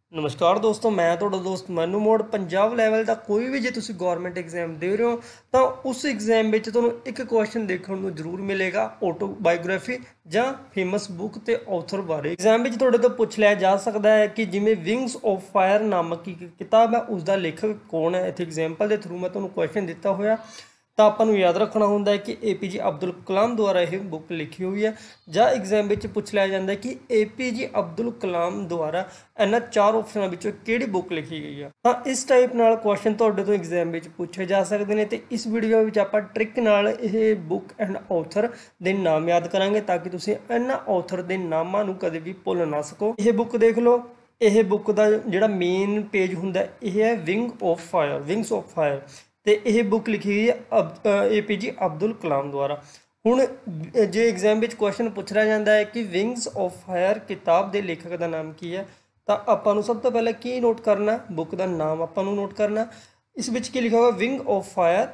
ਨਮਸਕਾਰ ਦੋਸਤੋ, ਮੈਂ ਤੁਹਾਡਾ ਦੋਸਤ ਮਨੂ ਮੋੜ। ਪੰਜਾਬ ਲੈਵਲ ਦਾ ਕੋਈ ਵੀ ਜੇ ਤੁਸੀਂ ਗਵਰਨਮੈਂਟ ਐਗਜ਼ਾਮ ਦੇ ਰਹੇ ਹੋ ਤਾਂ ਉਸ ਐਗਜ਼ਾਮ ਵਿੱਚ ਤੁਹਾਨੂੰ ਇੱਕ ਕੁਐਸਚਨ ਦੇਖਣ ਨੂੰ ਜ਼ਰੂਰ ਮਿਲੇਗਾ, ਆਟੋਬਾਇਓਗ੍ਰਾਫੀ ਜਾਂ ਫੇਮਸ ਬੁੱਕ ਤੇ ਆਥਰ ਬਾਰੇ। ਐਗਜ਼ਾਮ ਵਿੱਚ ਤੁਹਾਡੇ ਤੋਂ ਪੁੱਛ ਲਿਆ ਜਾ ਸਕਦਾ ਹੈ ਕਿ ਜਿਵੇਂ ਵਿੰਗਸ ਆਫ ਫਾਇਰ ਨਾਮਕ ਇੱਕ ਕਿਤਾਬ ਹੈ, ਉਸ ਦਾ ਲੇਖਕ ਕੌਣ ਹੈ। ਇੱਥੇ ਐਗਜ਼ਾਮਪਲ ਦੇ ਥਰੂ ਮੈਂ ਤੁਹਾਨੂੰ ਕੁਐਸਚਨ ਦਿੱਤਾ ਹੋਇਆ ਤਾਂ ਆਪਾਂ ਨੂੰ ਯਾਦ ਰੱਖਣਾ ਹੁੰਦਾ ਹੈ ਕਿ APJ ਅਬਦੁਲ ਕਲਾਮ ਦੁਆਰਾ ਇਹ ਬੁੱਕ ਲਿਖੀ ਹੋਈ ਹੈ। ਜਾਂ ਐਗਜ਼ਾਮ ਵਿੱਚ ਪੁੱਛ ਲਿਆ ਜਾਂਦਾ ਹੈ ਕਿ APJ ਅਬਦੁਲ ਕਲਾਮ ਦੁਆਰਾ ਇਹਨਾਂ ਚਾਰ ਆਪਸ਼ਨਾਂ ਵਿੱਚੋਂ ਕਿਹੜੀ ਬੁੱਕ ਲਿਖੀ ਗਈ ਹੈ। ਤਾਂ ਇਸ ਟਾਈਪ ਨਾਲ ਕੁਐਸਚਨ ਤੁਹਾਡੇ ਤੋਂ ਐਗਜ਼ਾਮ ਵਿੱਚ ਪੁੱਛੇ ਜਾ ਸਕਦੇ ਨੇ ਤੇ ਇਸ ਵੀਡੀਓ ਵਿੱਚ ਆਪਾਂ ਟ੍ਰਿਕ ਨਾਲ ਇਹ ਬੁੱਕ ਐਂਡ ਆਥਰ ਦੇ ਨਾਮ ਯਾਦ ਕਰਾਂਗੇ ਤਾਂ ਕਿ ਤੁਸੀਂ ਇਹਨਾਂ ਆਥਰ ਦੇ ਨਾਮਾਂ ਨੂੰ ਕਦੇ ਵੀ ਭੁੱਲ ਨਾ ਸਕੋ। ਇਹ ਬੁੱਕ ਦੇਖ ਲਓ, ਇਹ ਬੁੱਕ ਦਾ ਜਿਹੜਾ ਮੇਨ ਪੇਜ ਹੁੰਦਾ ਇਹ ਹੈ wing of fire, wings of fire, ਤੇ ਇਹ ਬੁੱਕ ਲਿਖੀ ਹੋਈ ਹੈ APJ ਅਬਦੁਲ ਕਲਾਮ ਦੁਆਰਾ। ਹੁਣ ਜੇ ਐਗਜ਼ਾਮ ਵਿੱਚ ਕੁਐਸਚਨ ਪੁੱਛ ਰਿਹਾ ਜਾਂਦਾ ਹੈ ਕਿ ਵਿੰਗਸ ਆਫ ਫਾਇਰ ਕਿਤਾਬ ਦੇ ਲੇਖਕ ਦਾ ਨਾਮ ਕੀ ਹੈ, ਤਾਂ ਆਪਾਂ ਨੂੰ ਸਭ ਤੋਂ ਪਹਿਲਾਂ ਕੀ ਨੋਟ ਕਰਨਾ, ਬੁੱਕ ਦਾ ਨਾਮ ਆਪਾਂ ਨੂੰ ਨੋਟ ਕਰਨਾ। ਇਸ ਵਿੱਚ ਕੀ ਲਿਖਿਆ ਹੋਇਆ, ਵਿੰਗ ਆਫ ਫਾਇਰ,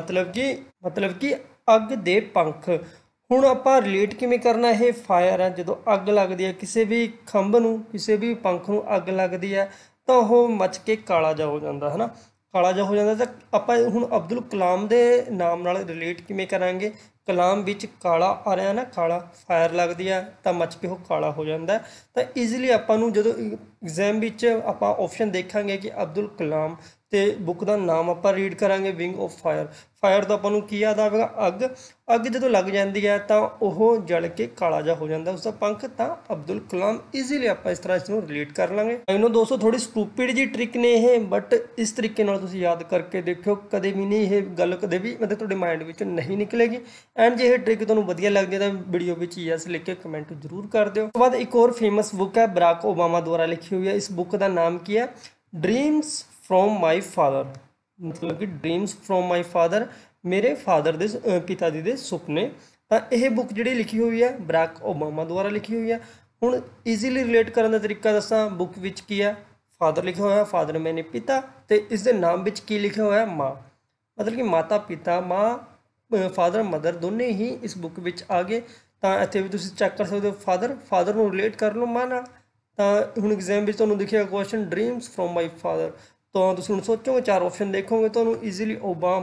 ਮਤਲਬ ਕਿ ਅੱਗ ਦੇ ਪੰਖ। ਹੁਣ ਆਪਾਂ ਰਿਲੇਟ ਕਿਵੇਂ ਕਰਨਾ, ਇਹ ਫਾਇਰ ਹੈ, ਜਦੋਂ ਅੱਗ ਲੱਗਦੀ ਹੈ ਕਿਸੇ ਵੀ ਖੰਭ ਨੂੰ, ਕਿਸੇ ਵੀ ਪੰਖ ਨੂੰ ਅੱਗ ਲੱਗਦੀ ਹੈ ਤਾਂ ਉਹ ਮੱਚ ਕੇ ਕਾਲਾ ਜਿਹਾ ਹੋ ਜਾਂਦਾ ਹੈ ਨਾ, ਕਾਲਾ ਜਿਹਾ ਹੋ ਜਾਂਦਾ। ਤਾਂ ਆਪਾਂ ਹੁਣ ਅਬਦੁਲ ਕਲਾਮ ਦੇ ਨਾਮ ਨਾਲ ਰਿਲੇਟ ਕਿਵੇਂ ਕਰਾਂਗੇ, ਕਲਾਮ ਵਿੱਚ ਕਾਲਾ ਆ ਰਿਹਾ ਨਾ, ਕਾਲਾ ਫਾਇਰ ਲੱਗਦੀ ਆ ਤਾਂ ਮੱਚ ਕੇ ਉਹ ਕਾਲਾ ਹੋ ਜਾਂਦਾ। ਤਾਂ ਈਜ਼ੀਲੀ ਆਪਾਂ ਨੂੰ ਜਦੋਂ ਐਗਜ਼ਾਮ ਵਿੱਚ ਆਪਾਂ ਆਪਸ਼ਨ ਦੇਖਾਂਗੇ ਕਿ ਅਬਦੁਲ ਕਲਾਮ ਤੇ ਬੁੱਕ ਦਾ ਨਾਮ ਆਪਾਂ ਰੀਡ ਕਰਾਂਗੇ ਵਿੰਗ ਆਫ ਫਾਇਰ, ਫਾਇਰ ਤੋਂ ਆਪਾਂ ਨੂੰ ਕੀ ਯਾਦ ਆਵੇਗਾ, ਅੱਗ। ਅੱਗ ਜਦੋਂ ਲੱਗ ਜਾਂਦੀ ਹੈ ਤਾਂ ਉਹ ਜਲ ਕੇ ਕਾਲਾ ਜਿਹਾ ਹੋ ਜਾਂਦਾ ਉਸਦਾ ਪੰਖ, ਤਾਂ ਅਬਦੁਲ ਕਲਾਮ। ਈਜ਼ੀਲੀ ਆਪਾਂ ਇਸ ਤਰ੍ਹਾਂ ਇਸ ਨੂੰ ਰਿਲੇਟ ਕਰ ਲਾਂਗੇ। ਇਹਨੂੰ ਦੋਸਤੋ ਥੋੜੀ ਸਟੂਪਿਡ ਜੀ ਟ੍ਰਿਕ ਨੇ ਇਹ, ਬਟ ਇਸ ਤਰੀਕੇ ਨਾਲ ਤੁਸੀਂ ਯਾਦ ਕਰਕੇ ਦੇਖਿਓ, ਕਦੇ ਵੀ ਨਹੀਂ ਇਹ ਗੱਲ ਕਦੇ ਵੀ ਮਤਲਬ ਤੁਹਾਡੇ ਮਾਈਂਡ ਵਿੱਚ ਨਹੀਂ ਨਿਕਲੇਗੀ। ਐਂਡ ਜੇ ਇਹ ਟ੍ਰਿਕ ਤੁਹਾਨੂੰ ਵਧੀਆ ਲੱਗਦੀ ਹੈ ਤਾਂ ਵੀਡੀਓ ਵਿੱਚ ਯੈਸ ਲਿਖ ਕੇ ਕਮੈਂਟ ਜ਼ਰੂਰ ਕਰ ਦਿਓ। ਉਸ ਤੋਂ ਬਾਅਦ ਇੱਕ ਹੋਰ ਫੇਮਸ ਬੁੱਕ ਹੈ, ਬਰਾਕ ਓਬਾਮਾ ਦੁਆਰਾ ਲਿਖੀ ਹੋਈ ਹੈ। ਇਸ ਬੁੱਕ ਦਾ ਨਾਮ ਕੀ ਹੈ, ਡ੍ਰੀਮਸ ਫਰੋਮ ਮਾਈ ਫਾਦਰ, ਮਤਲਬ ਕਿ ਡ੍ਰੀਮਸ ਫਰੋਮ ਮਾਈ ਫਾਦਰ, ਮੇਰੇ ਫਾਦਰ ਦੇ ਪਿਤਾ ਜੀ ਦੇ ਸੁਪਨੇ। ਤਾਂ ਇਹ ਬੁੱਕ ਜਿਹੜੀ ਲਿਖੀ ਹੋਈ ਹੈ ਬਰਾਕ ਓਬਾਮਾ ਦੁਆਰਾ ਲਿਖੀ ਹੋਈ ਹੈ। ਹੁਣ ਈਜ਼ੀਲੀ ਰਿਲੇਟ ਕਰਨ ਦਾ ਤਰੀਕਾ ਦੱਸਾਂ, ਬੁੱਕ ਵਿੱਚ ਕੀ ਹੈ, ਫਾਦਰ ਲਿਖਿਆ ਹੋਇਆ, ਫਾਦਰ ਮੈਨੇ ਪਿਤਾ, ਤੇ ਇਸ ਦੇ ਨਾਮ ਵਿੱਚ ਕੀ ਲਿਖਿਆ ਹੋਇਆ, ਮਾਂ, ਮਤਲਬ ਕਿ ਮਾਤਾ ਪਿਤਾ, ਮਾਂ, ਫਾਦਰ ਮਦਰ ਦੋਨੇ ਹੀ ਇਸ ਬੁੱਕ ਵਿੱਚ ਆ ਗਏ। ਤਾਂ ਇੱਥੇ ਵੀ ਤੁਸੀਂ ਚੈੱਕ ਕਰ ਸਕਦੇ ਹੋ, ਫਾਦਰ ਨੂੰ ਰਿਲੇਟ ਕਰ ਲਓ ਮਾਂ ਨਾਲ। ਤਾਂ ਹੁਣ ਐਗਜ਼ਾਮ ਵਿੱਚ ਤੁਹਾਨੂੰ ਦਿਖੇਗਾ question dreams from my father, ਤਾਂ ਤੁਸੀਂ ਹੁਣ ਸੋਚੋਗੇ, ਚਾਰ ਆਪਸ਼ਨ ਦੇਖੋਗੇ, ਤੁਹਾਨੂੰ ਈਜ਼ੀਲੀ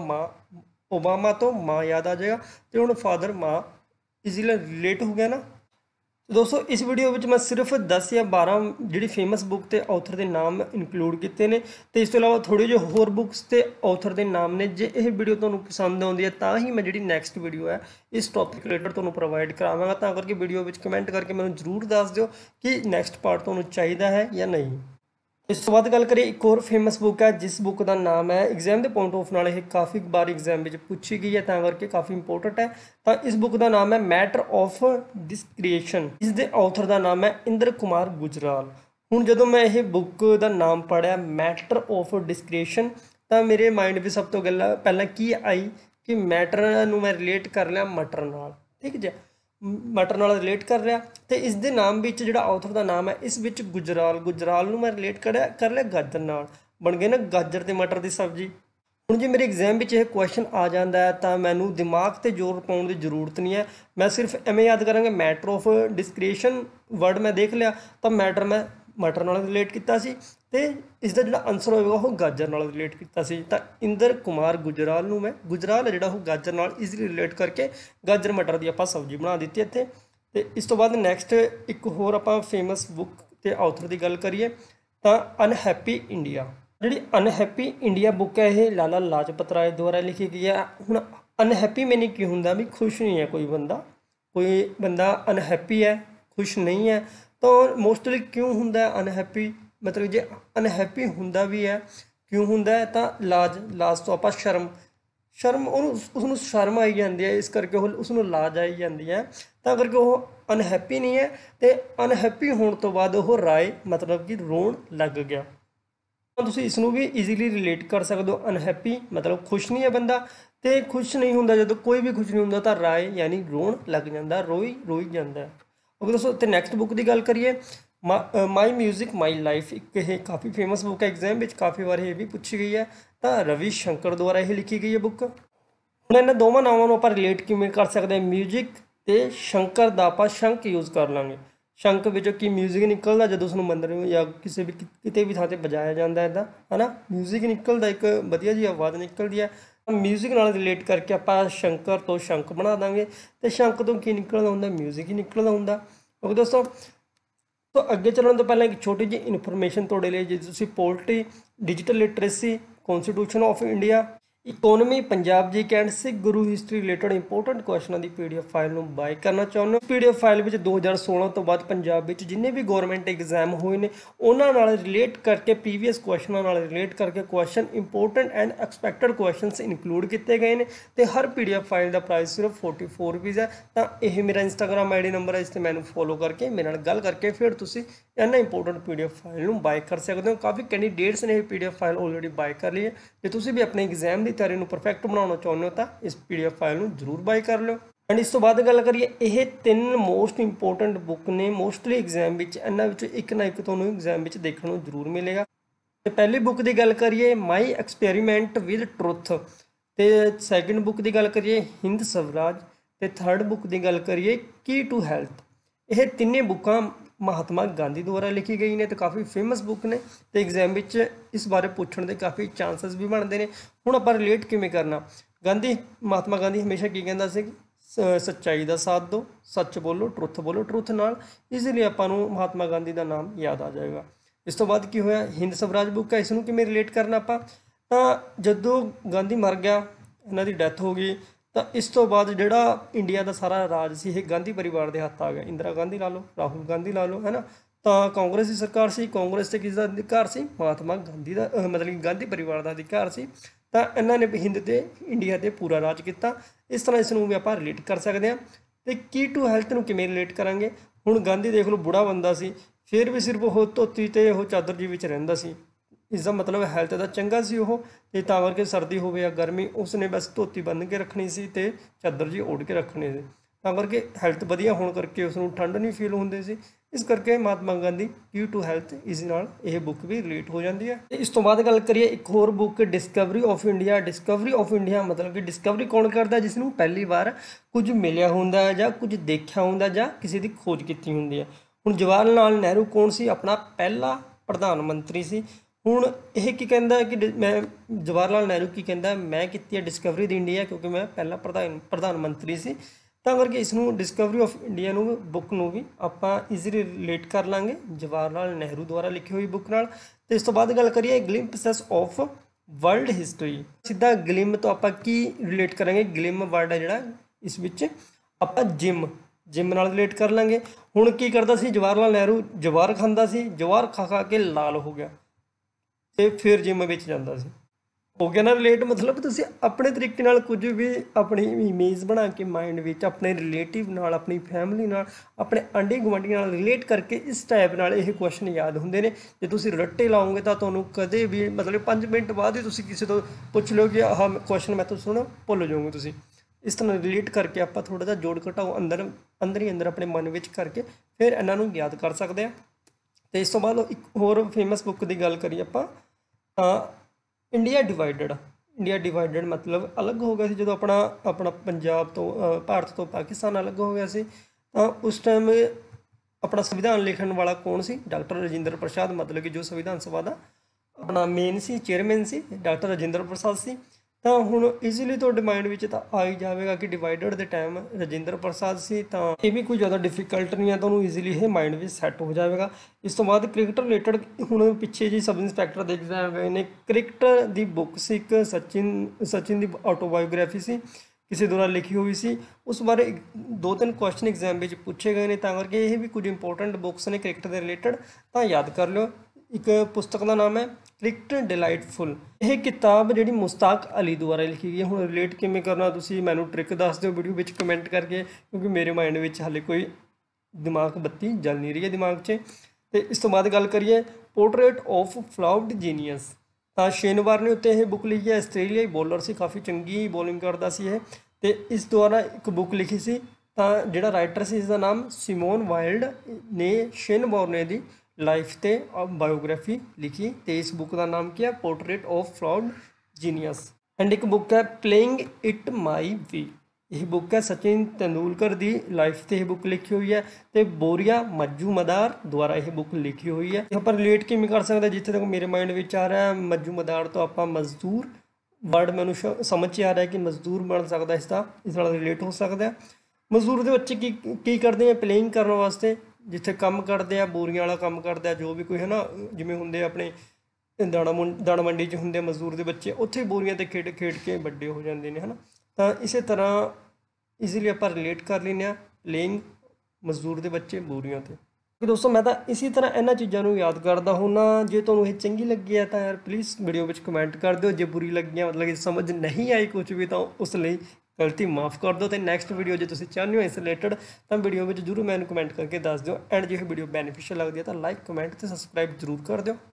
ਓਬਾਮਾ ਤੋਂ ਮਾਂ ਯਾਦ ਆ ਜਾਏਗਾ, ਤੇ ਹੁਣ ਫਾਦਰ ਮਾਂ ਈਜ਼ੀਲੀ ਰਿਲੇਟ ਹੋ ਗਿਆ ਨਾ। ਦੋਸਤੋ ਇਸ ਵੀਡੀਓ ਵਿੱਚ ਮੈਂ ਸਿਰਫ 10 ਜਾਂ 12 ਜਿਹੜੀ ਫੇਮਸ ਬੁੱਕ ਤੇ ਆਥਰ ਦੇ ਨਾਮ ਇਨਕਲੂਡ ਕੀਤੇ ਨੇ, ਤੇ ਇਸ ਤੋਂ ਇਲਾਵਾ ਥੋੜੀ ਜਿਹੀ ਹੋਰ ਬੁੱਕਸ ਤੇ ਆਥਰ ਦੇ ਨਾਮ ਨੇ। ਜੇ ਇਹ ਵੀਡੀਓ ਤੁਹਾਨੂੰ ਪਸੰਦ ਆਉਂਦੀ ਹੈ ਤਾਂ ਹੀ ਮੈਂ ਜਿਹੜੀ ਨੈਕਸਟ ਵੀਡੀਓ ਹੈ ਇਸ ਟੌਪਿਕ ਰਿਲੇਟਡ ਤੁਹਾਨੂੰ ਪ੍ਰੋਵਾਈਡ ਕਰਾਵਾਂਗਾ। ਤਾਂ ਕਰਕੇ ਵੀਡੀਓ ਵਿੱਚ ਕਮੈਂਟ ਕਰਕੇ ਮੈਨੂੰ ਜ਼ਰੂਰ ਦੱਸ ਦਿਓ ਕਿ ਨੈਕਸਟ ਪਾਰਟ ਤੁਹਾਨੂੰ ਚਾਹੀਦਾ ਹੈ ਜਾਂ ਨਹੀਂ। ਇਸ ਤੋਂ ਬਾਅਦ ਗੱਲ ਕਰੀਏ, ਇੱਕ ਹੋਰ ਫੇਮਸ ਬੁੱਕ ਹੈ ਜਿਸ ਬੁੱਕ ਦਾ ਨਾਮ ਹੈ, ਐਗਜ਼ਾਮ ਦੇ ਪੁਆਇੰਟ ਆਫ ਨਾਲ ਇਹ ਕਾਫੀ ਵਾਰ ਐਗਜ਼ਾਮ ਵਿੱਚ ਪੁੱਛੀ ਗਈ ਹੈ ਤਾਂ ਕਰਕੇ ਕਾਫੀ ਇੰਪੋਰਟੈਂਟ ਹੈ। ਤਾਂ ਇਸ ਬੁੱਕ ਦਾ ਨਾਮ ਹੈ ਮੈਟਰ ਆਫ ਡਿਸਕ੍ਰੀਏਸ਼ਨ। ਇਸ ਦੇ ਆਥਰ ਦਾ ਨਾਮ ਹੈ ਇੰਦਰ ਕੁਮਾਰ ਗੁਜਰਾਲ। ਹੁਣ ਜਦੋਂ ਮੈਂ ਇਹ ਬੁੱਕ ਦਾ ਨਾਮ ਪੜ੍ਹਿਆ ਮੈਟਰ ਆਫ ਡਿਸਕ੍ਰੀਏਸ਼ਨ, ਤਾਂ ਮੇਰੇ ਮਾਈਂਡ ਵਿੱਚ ਸਭ ਤੋਂ ਪਹਿਲਾਂ ਕੀ ਆਈ ਕਿ ਮੈਟਰ ਨੂੰ ਮੈਂ ਰਿਲੇਟ ਕਰ ਲਿਆ ਮਟਰ ਨਾਲ, ਠੀਕ ਜੀ, ਮਟਰ ਨਾਲ ਰਿਲੇਟ ਕਰ ਲਿਆ। ਤੇ ਇਸ ਦੇ ਨਾਮ ਵਿੱਚ ਜਿਹੜਾ ਆਥਰ ਦਾ ਨਾਮ ਹੈ, ਇਸ ਵਿੱਚ ਗੁਜਰਾਲ ਨੂੰ ਮੈਂ ਰਿਲੇਟ ਕਰ ਲਿਆ ਗਾਜਰ ਨਾਲ, ਬਣ ਗਏ ਨਾ ਗਾਜਰ ਤੇ ਮਟਰ ਦੀ ਸਬਜ਼ੀ। ਹੁਣ ਜੇ ਮੇਰੇ ਐਗਜ਼ਾਮ ਵਿੱਚ ਇਹ ਕੁਐਸਚਨ ਆ ਜਾਂਦਾ ਹੈ ਤਾਂ ਮੈਨੂੰ ਦਿਮਾਗ ਤੇ ਜ਼ੋਰ ਪਾਉਣ ਦੀ ਜ਼ਰੂਰਤ ਨਹੀਂ ਹੈ, ਮੈਂ ਸਿਰਫ ਐਵੇਂ ਯਾਦ ਕਰਾਂਗਾ ਮੈਟਰ ਆਫ ਡਿਸਕ੍ਰੀਏਸ਼ਨ ਵਰਡ ਮੈਂ ਦੇਖ ਲਿਆ ਤਾਂ ਮੈਟਰ ਮੈਂ ਮਟਰ ਨਾਲ ਰਿਲੇਟ ਕੀਤਾ ਸੀ, ਤੇ ਇਸ ਦਾ ਜਿਹੜਾ ਆਨਸਰ ਹੋਵੇਗਾ ਉਹ ਗਾਜਰ ਨਾਲ ਰਿਲੇਟ ਕੀਤਾ ਸੀ। ਤਾਂ ਇੰਦਰ ਕੁਮਾਰ ਗੁਜਰਾਲ ਨੂੰ ਮੈਂ, ਗੁਜਰਾਲ ਜਿਹੜਾ ਉਹ ਗਾਜਰ ਨਾਲ ਈਜ਼ੀਲੀ ਰਿਲੇਟ ਕਰਕੇ ਗਾਜਰ ਮਟਰ ਦੀ ਆਪਾਂ ਸਬਜ਼ੀ ਬਣਾ ਦਿੱਤੀ ਇੱਥੇ। ਤੇ ਇਸ ਤੋਂ ਬਾਅਦ ਨੈਕਸਟ ਇੱਕ ਹੋਰ ਆਪਾਂ ਫੇਮਸ ਬੁੱਕ ਤੇ ਆਥਰ ਦੀ ਗੱਲ ਕਰੀਏ ਤਾਂ ਅਨਹੈਪੀ ਇੰਡੀਆ। ਜਿਹੜੀ ਅਨਹੈਪੀ ਇੰਡੀਆ ਬੁੱਕ ਹੈ ਇਹ ਲਾਲਾ ਲਾਜਪਤ ਰਾਏ ਦੁਆਰਾ ਲਿਖੀ ਗਈ ਹੈ। ਹੁਣ ਅਨਹੈਪੀ ਮੈਨੇ ਕੀ ਹੁੰਦਾ ਵੀ ਖੁਸ਼ ਨਹੀਂ ਹੈ ਕੋਈ ਬੰਦਾ ਅਨਹੈਪੀ ਹੈ, ਖੁਸ਼ ਨਹੀਂ ਹੈ, ਤਾਂ ਮੋਸਟਲੀ ਕਿਉਂ ਹੁੰਦਾ ਅਨਹੈਪੀ, ਮਤਲਬ ਜੇ ਅਨਹੈਪੀ ਹੁੰਦਾ ਵੀ ਹੈ ਕਿਉਂ ਹੁੰਦਾ ਹੈ ਤਾਂ ਲਾਜ ਤੋਂ ਆਪਾਂ ਸ਼ਰਮ ਉਸਨੂੰ ਸ਼ਰਮ ਆਈ ਜਾਂਦੀ ਹੈ, ਇਸ ਕਰਕੇ ਉਹ ਉਸਨੂੰ ਲਾਜ ਆਈ ਜਾਂਦੀ ਹੈ, ਤਾਂ ਕਰਕੇ ਉਹ ਅਨਹੈਪੀ ਨਹੀਂ ਹੈ। ਤੇ ਅਨਹੈਪੀ ਹੋਣ ਤੋਂ ਬਾਅਦ ਉਹ ਰਾਏ ਮਤਲਬ ਕਿ ਰੋਣ ਲੱਗ ਗਿਆ। ਤੁਸੀਂ ਇਸ ਨੂੰ ਵੀ ਈਜ਼ੀਲੀ ਰਿਲੇਟ ਕਰ ਸਕਦੇ ਹੋ, ਅਨਹੈਪੀ ਮਤਲਬ ਖੁਸ਼ ਨਹੀਂ ਹੈ ਬੰਦਾ, ਤੇ ਖੁਸ਼ ਨਹੀਂ ਹੁੰਦਾ, ਜਦੋਂ ਕੋਈ ਵੀ ਖੁਸ਼ ਨਹੀਂ ਹੁੰਦਾ ਤਾਂ ਰਾਏ ਯਾਨੀ ਰੋਣ ਲੱਗ ਜਾਂਦਾ, ਰੋਈ ਜਾਂਦਾ। ਓਕੇ ਦੋਸਤੋ, ਤੇ ਨੈਕਸਟ ਬੁੱਕ ਦੀ ਗੱਲ ਕਰੀਏ, ਮਾਈ ਮਿਊਜ਼ਿਕ ਮਾਈ ਲਾਈਫ। ਇੱਕ ਇਹ ਕਾਫੀ ਫੇਮਸ ਬੁੱਕ ਹੈ, ਐਗਜ਼ਾਮ ਵਿੱਚ ਕਾਫੀ ਵਾਰ ਇਹ ਵੀ ਪੁੱਛੀ ਗਈ ਹੈ, ਤਾਂ ਰਵੀ ਸ਼ੰਕਰ ਦੁਆਰਾ ਇਹ ਲਿਖੀ ਗਈ ਹੈ ਬੁੱਕ। ਹੁਣ ਇਹਨਾਂ ਦੋਵਾਂ ਨਾਵਾਂ ਨੂੰ ਆਪਾਂ ਰਿਲੇਟ ਕਿਵੇਂ ਕਰ ਸਕਦੇ ਹਾਂ, ਮਿਊਜ਼ਿਕ ਤੇ ਸ਼ੰਕਰ ਦਾ ਆਪਾਂ ਸ਼ੰਕ ਯੂਜ਼ ਕਰ ਲਾਂਗੇ। ਸ਼ੰਖ ਵਿੱਚੋਂ ਕੀ ਮਿਊਜ਼ਿਕ ਨਿਕਲਦਾ ਜਦੋਂ ਉਸਨੂੰ ਮੰਦਰ ਜਾਂ ਕਿਸੇ ਵੀ ਕਿਤੇ ਵੀ ਥਾਂ ਤੇ ਵਜਾਇਆ ਜਾਂਦਾ ਇੱਦਾਂ ਹੈ ਨਾ, ਮਿਊਜ਼ਿਕ ਨਿਕਲਦਾ, ਇੱਕ ਵਧੀਆ ਜਿਹੀ ਆਵਾਜ਼ ਨਿਕਲਦੀ ਹੈ। ਮਿਊਜ਼ਿਕ ਨਾਲ ਰਿਲੇਟ ਕਰਕੇ ਆਪਾਂ ਸ਼ੰਕਰ ਤੋਂ ਸ਼ੰਖ ਬਣਾ ਦਾਂਗੇ, ਤੇ ਸ਼ੰਖ ਤੋਂ ਕੀ ਨਿਕਲਦਾ ਹੁੰਦਾ, ਮਿਊਜ਼ਿਕ ਹੀ ਨਿਕਲਦਾ ਹੁੰਦਾ। ਓਕੇ ਦੋਸਤੋ, ਤਾਂ ਅੱਗੇ ਚੱਲਣ ਤੋਂ ਪਹਿਲਾਂ ਇੱਕ ਛੋਟੀ ਜਿਹੀ ਇਨਫੋਰਮੇਸ਼ਨ ਤੁਹਾਡੇ ਲਈ, ਜੇ ਤੁਸੀਂ polity, digital literacy, constitution of India, economy, Punjab G K and Sikh Guru history related important ਕੁਐਸਚਨਾਂ ਦੀ PDF ਫਾਈਲ ਨੂੰ ਬਾਈ ਕਰਨਾ ਚਾਹੁੰਦੇ ਹੋ। PDF ਫਾਈਲ ਵਿੱਚ 2016 ਤੋਂ ਬਾਅਦ ਪੰਜਾਬ ਵਿੱਚ ਜਿੰਨੇ ਵੀ ਗਵਰਨਮੈਂਟ ਐਗਜ਼ਾਮ ਹੋਏ ਨੇ ਉਹਨਾਂ ਨਾਲ ਰਿਲੇਟ ਕਰਕੇ, ਪ੍ਰੀਵੀਅਸ ਕੁਐਸਚਨਾਂ ਨਾਲ ਰਿਲੇਟ ਕਰਕੇ question, important and expected questions include ਕੀਤੇ ਗਏ ਨੇ, ਤੇ ਹਰ PDF ਫਾਈਲ ਦਾ ਪ੍ਰਾਈਸ ਸਿਰਫ 44 ਰੁਪੀਜ਼ ਹੈ। ਤਾਂ ਇਹ ਮੇਰਾ ਇੰਸਟਾਗ੍ਰਾਮ ID ਨੰਬਰ ਹੈ, ਇਸ 'ਤੇ ਮੈਨੂੰ ਫੋਲੋ ਕਰਕੇ ਮੇਰੇ ਨਾਲ ਗੱਲ ਕਰਕੇ ਫਿਰ ਤੁਸੀਂ ਇਹਨਾਂ ਇੰਪੋਰਟੈਂਟ PDF ਫਾਈਲ ਨੂੰ ਬਾਈ ਕਰ ਸਕਦੇ ਹੋ। ਕਾਫੀ ਕੈਂਡੀਡੇਟਸ ਨੇ ਇਹ PDF ਫਾਈਲ ਆਲਰੇਡੀ ਬਾਈ ਕਰ ਲਈ ਹੈ। ਜੇ ਤੁਸੀਂ ਵੀ ਆਪਣੇ ਐਗਜ਼ਾਮ ਦੀ ਤਿਆਰੀ ਨੂੰ ਪਰਫੈਕਟ ਬਣਾਉਣਾ ਚਾਹੁੰਦੇ ਹੋ ਤਾਂ ਇਸ PDF ਫਾਈਲ ਨੂੰ ਜ਼ਰੂਰ ਬਾਈ ਕਰ ਲਿਓ। ਐਂਡ ਇਸ ਤੋਂ ਬਾਅਦ ਗੱਲ ਕਰੀਏ, ਇਹ 3 ਮੋਸਟ ਇੰਪੋਰਟੈਂਟ ਬੁੱਕ ਨੇ ਮੋਸਟਲੀ ਐਗਜ਼ਾਮ ਵਿੱਚ, ਇਹਨਾਂ ਵਿੱਚੋਂ ਇੱਕ ਨਾ ਇੱਕ ਤੁਹਾਨੂੰ ਐਗਜ਼ਾਮ ਵਿੱਚ ਦੇਖਣ ਨੂੰ ਜ਼ਰੂਰ ਮਿਲੇਗਾ। ਤੇ ਪਹਿਲੀ ਬੁੱਕ ਦੀ ਗੱਲ ਕਰੀਏ, ਮਾਈ ਐਕਸਪੈਰੀਮੈਂਟ ਵਿਦ ਟਰੁੱਥ, ਤੇ ਸੈਕਿੰਡ ਬੁੱਕ ਦੀ ਗੱਲ ਕਰੀਏ, ਹਿੰਦ ਸਵਰਾਜ, ਤੇ ਥਰਡ ਬੁੱਕ ਦੀ ਗੱਲ ਕਰੀਏ, ਕੀ ਟੂ ਹੈਲਥ। ਇਹ ਤਿੰਨੇ ਬੁੱਕਾਂ ਮਹਾਤਮਾ ਗਾਂਧੀ ਦੁਆਰਾ ਲਿਖੀ ਗਈ ਨੇ ਤੇ ਕਾਫੀ ਫੇਮਸ ਬੁੱਕ ਨੇ, ਤੇ ਐਗਜ਼ਾਮ ਵਿੱਚ ਇਸ ਬਾਰੇ ਪੁੱਛਣ ਦੇ ਕਾਫੀ ਚਾਂਸਸ ਵੀ ਬਣਦੇ ਨੇ। ਹੁਣ ਆਪਾਂ ਰਿਲੇਟ ਕਿਵੇਂ ਕਰਨਾ, ਮਹਾਤਮਾ ਗਾਂਧੀ ਹਮੇਸ਼ਾ ਕੀ ਕਹਿੰਦਾ ਸੀ, ਸੱਚਾਈ ਦਾ ਸਾਥ ਦਿਓ, ਸੱਚ ਬੋਲੋ, ਬੋਲੋ, ਟਰੁੱਥ ਨਾਲ ਈਜ਼ੀਲੀ ਆਪਾਂ ਨੂੰ ਮਹਾਤਮਾ ਗਾਂਧੀ ਦਾ ਨਾਮ ਯਾਦ ਆ ਜਾਏਗਾ। ਇਸ ਤੋਂ ਬਾਅਦ ਕੀ ਹੋਇਆ, ਹਿੰਦ ਸਵਰਾਜ ਬੁੱਕ ਹੈ, ਇਸ ਨੂੰ ਕਿਵੇਂ ਰਿਲੇਟ ਕਰਨਾ ਆਪਾਂ, ਤਾਂ ਜਦੋਂ ਗਾਂਧੀ ਮਰ ਗਿਆ, ਇਹਨਾਂ ਦੀ ਡੈਥ ਹੋ ਗਈ, ਤਾਂ ਇਸ ਤੋਂ ਬਾਅਦ ਜਿਹੜਾ ਇੰਡੀਆ ਦਾ ਸਾਰਾ ਰਾਜ ਸੀ ਇਹ ਗਾਂਧੀ ਪਰਿਵਾਰ ਦੇ ਹੱਥ ਆ ਗਿਆ। ਇੰਦਰਾ ਗਾਂਧੀ ਲਾ ਲਓ, ਰਾਹੁਲ ਗਾਂਧੀ ਲਾ ਲਓ, ਹੈ ਨਾ, ਤਾਂ ਕਾਂਗਰਸ ਦੀ ਸਰਕਾਰ ਸੀ। ਕਾਂਗਰਸ 'ਤੇ ਕਿਸ ਦਾ ਅਧਿਕਾਰ ਸੀ, ਮਹਾਤਮਾ ਗਾਂਧੀ ਦਾ, ਮਤਲਬ ਕਿ ਗਾਂਧੀ ਪਰਿਵਾਰ ਦਾ ਅਧਿਕਾਰ ਸੀ। ਤਾਂ ਇਹਨਾਂ ਨੇ ਹਿੰਦ ਤੇ ਇੰਡੀਆ 'ਤੇ ਪੂਰਾ ਰਾਜ ਕੀਤਾ। ਇਸ ਤਰ੍ਹਾਂ ਇਸ ਨੂੰ ਵੀ ਆਪਾਂ ਰਿਲੇਟ ਕਰ ਸਕਦੇ ਹਾਂ। ਤੇ ਕੀ ਟੂ ਹੈਲਥ ਨੂੰ ਕਿਵੇਂ ਰਿਲੇਟ ਕਰਾਂਗੇ, ਹੁਣ ਗਾਂਧੀ ਦੇਖ ਲਓ ਬੁੜਾ ਬੰਦਾ ਸੀ, ਫਿਰ ਵੀ ਸਿਰਫ ਉਹ ਧੋਤੀ ਤੇ ਉਹ ਚਾਦਰ ਜੀ ਵਿੱਚ ਰਹਿੰਦਾ ਸੀ। ਇਸ ਦਾ ਮਤਲਬ ਹੈਲਥ ਦਾ ਚੰਗਾ ਸੀ ਉਹ, ਤੇ ਤਾਂ ਕਰਕੇ ਸਰਦੀ ਹੋਵੇ ਜਾਂ ਗਰਮੀ ਉਸਨੇ ਬਸ ਧੋਤੀ ਬੰਨ੍ਹ ਕੇ ਰੱਖਣੀ ਸੀ ਤੇ ਚਾਦਰ ਜੀ ਓਢ ਕੇ ਰੱਖਣੀ ਸੀ। ਤਾਂ ਕਰਕੇ ਹੈਲਥ ਵਧੀਆ ਹੋਣ ਕਰਕੇ ਉਸਨੂੰ ਠੰਡ ਨਹੀਂ ਫੀਲ ਹੁੰਦੀ ਸੀ। ਇਸ ਕਰਕੇ Mahatma Gandhi key to health, ਇਸ ਨਾਲ ਇਹ ਬੁੱਕ ਵੀ ਰਿਲੇਟ ਹੋ ਜਾਂਦੀ ਹੈ। ਤੇ ਇਸ ਤੋਂ ਬਾਅਦ ਗੱਲ ਕਰੀਏ ਇੱਕ ਹੋਰ book, discovery of India. Discovery of India ਮਤਲਬ ਕਿ ਡਿਸਕਵਰੀ ਕੌਣ ਕਰਦਾ, ਜਿਸ ਨੂੰ ਪਹਿਲੀ ਵਾਰ ਕੁਝ ਮਿਲਿਆ ਹੁੰਦਾ ਜਾਂ ਕੁਝ ਦੇਖਿਆ ਹੁੰਦਾ ਜਾਂ ਕਿਸੇ ਦੀ ਖੋਜ ਕੀਤੀ ਹੁੰਦੀ ਹੈ। ਹੁਣ ਜਵਾਹਰ ਲਾਲ ਨਹਿਰੂ ਕੌਣ ਸੀ, ਆਪਣਾ ਪਹਿਲਾ ਪ੍ਰਧਾਨ ਮੰਤਰੀ ਸੀ। ਹੁਣ ਇਹ ਕੀ ਕਹਿੰਦਾ ਕਿ ਜਵਾਹਰ ਲਾਲ ਨਹਿਰੂ ਕੀ ਕਹਿੰਦਾ, ਮੈਂ ਕੀਤੀ ਹੈ ਡਿਸਕਵਰੀ ਦੀ ਇੰਡੀਆ ਕਿਉਂਕਿ ਮੈਂ ਪਹਿਲਾ ਪ੍ਰਧਾਨ ਮੰਤਰੀ ਸੀ। ਤਾਂ ਕਰਕੇ ਇਸ ਨੂੰ ਡਿਸਕਵਰੀ ਆਫ ਇੰਡੀਆ ਨੂੰ ਬੁੱਕ ਨੂੰ ਵੀ ਆਪਾਂ ਈਜ਼ੀਲੀ ਰਿਲੇਟ ਕਰ ਲਾਂਗੇ ਜਵਾਹਰ ਲਾਲ ਨਹਿਰੂ ਦੁਆਰਾ ਲਿਖੀ ਹੋਈ ਬੁੱਕ ਨਾਲ। ਤੇ ਇਸ ਤੋਂ ਬਾਅਦ ਗੱਲ ਕਰੀਏ ਗਲਿੰਪਸਸ ਆਫ ਵਰਲਡ ਹਿਸਟਰੀ। ਸਿੱਧਾ ਗਲਿਮ ਤੋਂ ਆਪਾਂ ਕੀ ਰਿਲੇਟ ਕਰਾਂਗੇ, ਗਲਿਮ ਵਰਡ ਹੈ ਜਿਹੜਾ, ਇਸ ਵਿੱਚ ਆਪਾਂ ਜਿਮ ਨਾਲ ਰਿਲੇਟ ਕਰ ਲਾਂਗੇ। ਹੁਣ ਕੀ ਕਰਦਾ ਸੀ ਜਵਾਹਰ ਲਾਲ ਨਹਿਰੂ, ਜਵਾਹਰ ਖਾਂਦਾ ਸੀ, ਜਵਾਹਰ ਖਾ ਕੇ ਲਾਲ ਹੋ ਗਿਆ ਤੇ ਫਿਰ ਜਿਮ ਵਿੱਚ ਜਾਂਦਾ ਸੀ। ਹੋ ਗਿਆ ਨਾ ਰਿਲੇਟ। ਮਤਲਬ ਤੁਸੀਂ ਆਪਣੇ ਤਰੀਕੇ ਨਾਲ ਕੁਝ ਵੀ ਆਪਣੀ ਇਮੇਜ ਬਣਾ ਕੇ ਮਾਈਂਡ ਵਿੱਚ ਆਪਣੇ ਰਿਲੇਟਿਵ ਨਾਲ, ਆਪਣੀ ਫੈਮਿਲੀ ਨਾਲ, ਆਪਣੇ ਆਂਢੀ ਗੁਆਂਢੀ ਨਾਲ ਰਿਲੇਟ ਕਰਕੇ ਇਸ ਟਾਈਪ ਨਾਲ ਇਹ ਕੁਐਸਚਨ ਯਾਦ ਹੁੰਦੇ ਨੇ। ਜੇ ਤੁਸੀਂ ਰੱਟੇ ਲਾਓਗੇ ਤਾਂ ਤੁਹਾਨੂੰ ਕਦੇ ਵੀ ਮਤਲਬ 5 ਮਿੰਟ ਬਾਅਦ ਹੀ ਤੁਸੀਂ ਕਿਸੇ ਤੋਂ ਪੁੱਛ ਲਓ ਕਿ ਆਹ ਕੁਐਸਚਨ ਮੈਂ ਤੁਹਾਨੂੰ ਸੁਣੋ, ਭੁੱਲ ਜਾਓਗੇ ਤੁਸੀਂ। ਇਸ ਤਰ੍ਹਾਂ ਰਿਲੇਟ ਕਰਕੇ ਆਪਾਂ ਥੋੜ੍ਹਾ ਜਿਹਾ ਜੋੜ ਘਟਾਓ ਅੰਦਰ ਹੀ ਅੰਦਰ ਆਪਣੇ ਮਨ ਵਿੱਚ ਕਰਕੇ ਫਿਰ ਇਹਨਾਂ ਨੂੰ ਯਾਦ ਕਰ ਸਕਦੇ ਹਾਂ। ਤੇ ਇਸ ਤੋਂ ਬਾਅਦ ਇੱਕ ਹੋਰ ਫੇਮਸ ਬੁੱਕ ਦੀ ਗੱਲ ਕਰੀਏ ਆਪਾਂ, ਤਾਂ ਇੰਡੀਆ ਡਿਵਾਈਡਡ ਮਤਲਬ ਅਲੱਗ ਹੋ ਗਿਆ ਸੀ ਜਦੋਂ ਆਪਣਾ ਪੰਜਾਬ ਤੋਂ, ਭਾਰਤ ਤੋਂ ਪਾਕਿਸਤਾਨ ਅਲੱਗ ਹੋ ਗਿਆ ਸੀ। ਤਾਂ ਉਸ ਟਾਈਮ ਆਪਣਾ ਸੰਵਿਧਾਨ ਲਿਖਣ ਵਾਲਾ ਕੌਣ ਸੀ, ਡਾਕਟਰ ਰਾਜਿੰਦਰ ਪ੍ਰਸਾਦ, ਮਤਲਬ ਕਿ ਜੋ ਸੰਵਿਧਾਨ ਸਭਾ ਦਾ ਆਪਣਾ ਮੇਨ ਸੀ, ਚੇਅਰਮੈਨ ਸੀ, ਡਾਕਟਰ ਰਾਜਿੰਦਰ ਪ੍ਰਸਾਦ ਸੀ। ਤਾਂ ਹੁਣ ਈਜ਼ੀਲੀ ਤੁਹਾਡੇ ਮਾਈਂਡ ਵਿੱਚ ਤਾਂ ਆ ਹੀ ਜਾਵੇਗਾ ਕਿ ਡਿਵਾਈਡਡ ਦੇ ਟਾਈਮ ਰਾਜਿੰਦਰ ਪ੍ਰਸਾਦ ਸੀ। ਤਾਂ ਇਹ ਵੀ ਕੋਈ ਜ਼ਿਆਦਾ ਡਿਫਿਕਲਟ ਨਹੀਂ ਹੈ, ਤੁਹਾਨੂੰ ਈਜ਼ੀਲੀ ਇਹ ਮਾਈਂਡ ਵਿੱਚ ਸੈੱਟ ਹੋ ਜਾਵੇਗਾ। ਇਸ ਤੋਂ ਬਾਅਦ ਕ੍ਰਿਕਟ ਰਿਲੇਟਡ, ਹੁਣ ਪਿੱਛੇ ਜੀ ਸਬ ਇੰਸਪੈਕਟਰ ਦੇ ਐਗਜ਼ਾਮ ਗਏ ਨੇ, ਕ੍ਰਿਕਟ ਦੀ ਬੁੱਕ ਸੀ ਇੱਕ, ਸਚਿਨ ਦੀ ਆਟੋਬਾਇਓਗ੍ਰਾਫੀ ਸੀ, ਕਿਸੇ ਦੁਆਰਾ ਲਿਖੀ ਹੋਈ ਸੀ। ਉਸ ਬਾਰੇ 2-3 ਕੁਐਸਚਨ ਐਗਜ਼ਾਮ ਵਿੱਚ ਪੁੱਛੇ ਗਏ ਨੇ। ਤਾਂ ਕਰਕੇ ਇਹ ਵੀ ਕੁਝ ਇੰਪੋਰਟੈਂਟ ਬੁੱਕਸ ਨੇ ਕ੍ਰਿਕਟ ਦੇ ਰਿਲੇਟਡ, ਤਾਂ ਯਾਦ ਕਰ ਲਿਓ। ਇੱਕ ਪੁਸਤਕ ਦਾ ਨਾਮ ਹੈ ਕ੍ਰਿਕਟ ਡਿਲਾਈਟਫੁਲ। ਇਹ ਕਿਤਾਬ ਜਿਹੜੀ ਮੁਸ਼ਤਾਕ ਅਲੀ ਦੁਆਰਾ ਲਿਖੀ ਗਈ ਹੈ। ਹੁਣ ਰਿਲੇਟ ਕਿਵੇਂ ਕਰਨਾ ਤੁਸੀਂ ਮੈਨੂੰ ਟ੍ਰਿਕ ਦੱਸ ਦਿਓ ਵੀਡੀਓ ਵਿੱਚ ਕਮੈਂਟ ਕਰਕੇ, ਕਿਉਂਕਿ ਮੇਰੇ ਮਾਈਂਡ ਵਿੱਚ ਹਾਲੇ ਕੋਈ ਦਿਮਾਗ ਬੱਤੀ ਜਲ ਨਹੀਂ ਰਹੀ ਹੈ ਦਿਮਾਗ 'ਚ। ਤੇ ਇਸ ਤੋਂ ਬਾਅਦ ਗੱਲ ਕਰੀਏ ਪੋਰਟਰੇਟ ਆਫ ਫਲਾਊਡ ਜੀਨੀਅਸ, ਤਾਂ ਸ਼ੇਨਵਾਰ ਨੇ ਉੱਤੇ ਇਹ ਬੁੱਕ ਲਿਖੀ ਹੈ। ਆਸਟ੍ਰੇਲੀਆਈ ਬੋਲਰ ਸੀ, ਕਾਫੀ ਚੰਗੀ ਬੋਲਿੰਗ ਕਰਦਾ ਸੀ ਇਹ, ਤੇ ਇਸ ਦੁਆਰਾ ਇੱਕ ਬੁੱਕ ਲਿਖੀ ਸੀ। ਤਾਂ ਜਿਹੜਾ ਰਾਈਟਰ ਸੀ ਇਸ ਦਾ ਨਾਮ ਸਿਮੋਨ ਵਾਈਲਡ ਨੇ ਸ਼ੇਨਬੋਰਨੇ ਦੀ ਲਾਈਫ ਤੇ ਬਾਇਓਗ੍ਰਾਫੀ ਲਿਖੀ, ਤੇ ਇਸ ਬੁੱਕ ਦਾ ਨਾਮ ਕੀ ਹੈ, portrait of flawed genius. And ਇੱਕ ਬੁੱਕ ਹੈ ਪਲੇਇੰਗ ਇਟ ਮਾਈ ਵੇ, ਇਹ ਬੁੱਕ ਹੈ ਸਚਿਨ ਤੇਂਦੁਲਕਰ ਦੀ ਲਾਈਫ ਤੇ ਇਹ ਬੁੱਕ ਲਿਖੀ ਹੋਈ ਹੈ ਤੇ ਬੋਰੀਆ ਮਜੂਮਦਾਰ ਦੁਆਰਾ ਇਹ ਬੁੱਕ ਲਿਖੀ ਹੋਈ ਹੈ। ਆਪਾਂ ਰਿਲੇਟ ਕਿਵੇਂ ਕਰ ਸਕਦੇ, ਜਿੱਥੇ ਤੱਕ ਮੇਰੇ ਮਾਈਂਡ ਵਿੱਚ ਆ ਰਿਹਾ ਮਜੂਮਦਾਰ ਤੋਂ ਆਪਾਂ ਮਜ਼ਦੂਰ ਵਰਡ ਮੈਨੂੰ ਸਮਝ 'ਚ ਆ ਰਿਹਾ ਕਿ ਮਜ਼ਦੂਰ ਬਣ ਸਕਦਾ, ਇਸ ਨਾਲ ਰਿਲੇਟ ਹੋ ਸਕਦਾ। ਮਜ਼ਦੂਰ ਦੇ ਬੱਚੇ ਕੀ ਕਰਦੇ ਆ, ਪਲੇਇੰਗ ਕਰਨ ਵਾਸਤੇ ਜਿੱਥੇ ਕੰਮ ਕਰਦੇ ਆ, ਬੋਰੀਆਂ ਵਾਲਾ ਕੰਮ ਕਰਦੇ ਆ, ਜੋ ਵੀ ਕੋਈ ਹੈ ਨਾ, ਜਿਵੇਂ ਹੁੰਦੇ ਆਪਣੇ ਦਾਣਾ ਮੰਡੀ 'ਚ ਹੁੰਦੇ ਮਜ਼ਦੂਰ ਦੇ ਬੱਚੇ, ਉੱਥੇ ਬੋਰੀਆਂ 'ਤੇ ਖੇਡ ਕੇ ਵੱਡੇ ਹੋ ਜਾਂਦੇ ਨੇ, ਹੈ ਨਾ। ਤਾਂ ਇਸੇ ਤਰ੍ਹਾਂ ਈਜ਼ੀਲੀ ਆਪਾਂ ਰਿਲੇਟ ਕਰ ਲੈਂਦੇ ਹਾਂ ਪਲੇਇੰਗ ਮਜ਼ਦੂਰ ਦੇ ਬੱਚੇ ਬੋਰੀਆਂ 'ਤੇ। ਕਿ ਦੋਸਤੋ ਮੈਂ ਤਾਂ ਇਸੇ ਤਰ੍ਹਾਂ ਇਹਨਾਂ ਚੀਜ਼ਾਂ ਨੂੰ ਯਾਦ ਕਰਦਾ ਹੁੰਦਾ। ਜੇ ਤੁਹਾਨੂੰ ਇਹ ਚੰਗੀ ਲੱਗੀ ਹੈ ਤਾਂ ਯਾਰ ਪਲੀਜ਼ ਵੀਡੀਓ ਵਿੱਚ ਕਮੈਂਟ ਕਰ ਦਿਓ। ਜੇ ਬੁਰੀ ਲੱਗੀ ਹੈ, ਮਤਲਬ ਕਿ ਸਮਝ ਨਹੀਂ ਆਈ ਕੁਝ ਵੀ, ਤਾਂ ਉਸ ਲਈ ਗਲਤੀ ਮਾफ़ ਕਰ ਦਿਓ। ਅਤੇ ਨੈਕਸਟ ਵੀਡੀਓ ਜੇ ਤੁਸੀਂ ਚਾਹੁੰਦੇ ਹੋ ਇਸ ਰਿਲੇਟਡ ਤਾਂ ਵੀਡੀਓ ਵਿੱਚ ਜ਼ਰੂਰ ਮੈਨੂੰ ਕਮੈਂਟ ਕਰਕੇ ਦੱਸ ਦਿਓ। ਐਂਡ ਜੇ ਇਹ ਵੀਡੀਓ ਬੈਨੀਫਿਸ਼ੀਅਲ ਲੱਗਦੀ ਹੈ ਤਾਂ ਲਾਈਕ, ਕਮੈਂਟ ਅਤੇ ਸਬਸਕ੍ਰਾਈਬ ਜ਼ਰੂਰ ਕਰ ਦਿਓ।